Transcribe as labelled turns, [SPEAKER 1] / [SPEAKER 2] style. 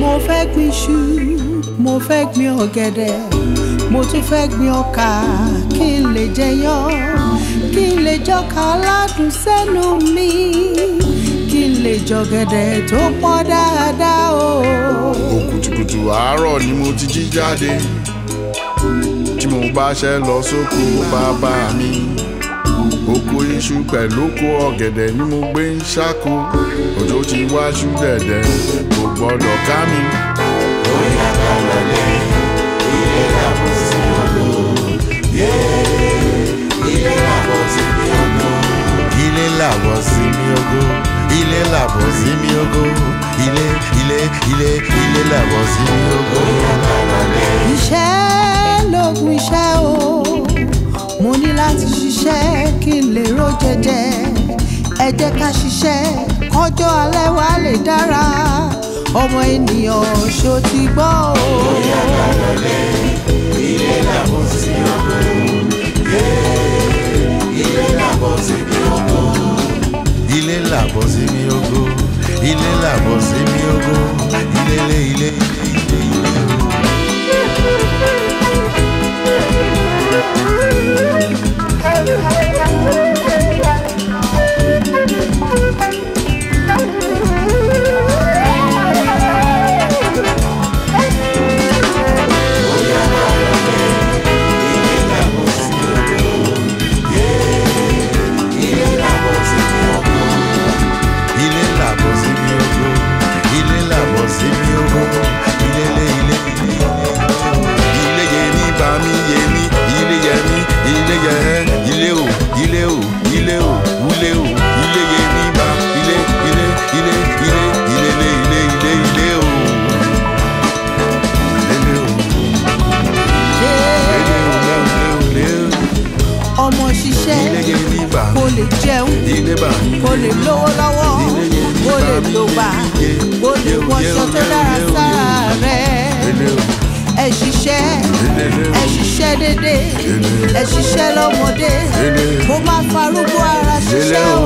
[SPEAKER 1] mo fẹ́ gbin iṣu mo fẹ́ gbin ọ̀gẹ̀dẹ̀ mo tún fẹ́ gbin ọkà kí n lè jẹyán kí n lè jọkà aládùn sẹ́nu mi kí n lè jọ̀gẹ̀dẹ̀ tó pọ́n dáadáa o.
[SPEAKER 2] Òkùtùkùtù àárọ̀ ni mo ti jí jáde tí mo bá ṣe lọ sóko bàbá mi. Oko iṣu pẹ̀lú oko ọ̀gẹ̀dẹ̀ ni mo gbé ń ṣáko. Òjò ti wáṣú dẹ̀dẹ̀ kò gbọ́dọ̀ ká mi.
[SPEAKER 3] Ó yá ká lọlé ilé làbọ̀ sí ògo. Ilé làbọ̀ sí mi ògo. Ilé làbọ̀ sí mi ògo. Ilé làbọ̀ sí mi ògo. Ilé làbọ̀ sí mi ògo. Ó yá ká lọlé.
[SPEAKER 1] Iṣẹ́ lóògùn iṣẹ́ o mo ní láti ṣiṣẹ́ kí n lè ró jẹjẹ ẹ jẹ́ ká ṣiṣẹ́ kọjọ́ alẹ́ wa lè dára ọmọ ènìyàn ṣó ti gbọ́ o.
[SPEAKER 3] Ó yá ká lọlé ilé làbọ̀ sí ògo. Ilé làbọ̀ sí mi ògo. Ilé làbọ̀ sí mi ògo. Ilé làbọ̀ sí mi ògo. Ilé.
[SPEAKER 1] Ọmọ ṣiṣẹ́ kó lè jẹun kó lè lówó lọ́wọ́ kó lè lògbà kó lè wọṣọ tó dára sára rẹ̀. Ẹ ṣiṣẹ́ dédé ẹ ṣiṣẹ́ lọ́mọdé kó má farúgbó ara ṣiṣẹ́ o.